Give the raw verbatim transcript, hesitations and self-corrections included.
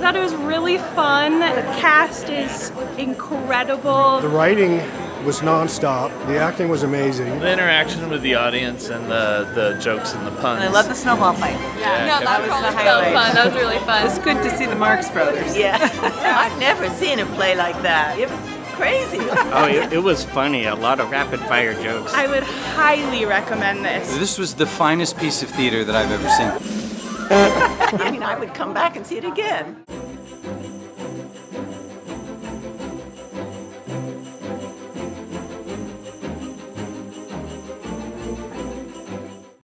thought it was really fun. The cast is incredible. The writing was non-stop. The acting was amazing. The interaction with the audience and the, the jokes and the puns. And I love the snowball fight. Yeah, Yeah, no, that was, was the so highlight. fun. That was really fun. It's good to see the Marx Brothers. Yeah. I've never seen a play like that. It was crazy. Oh, it, it was funny. A lot of rapid-fire jokes. I would highly recommend this. This was the finest piece of theater that I've ever seen. I mean, I would come back and see it again.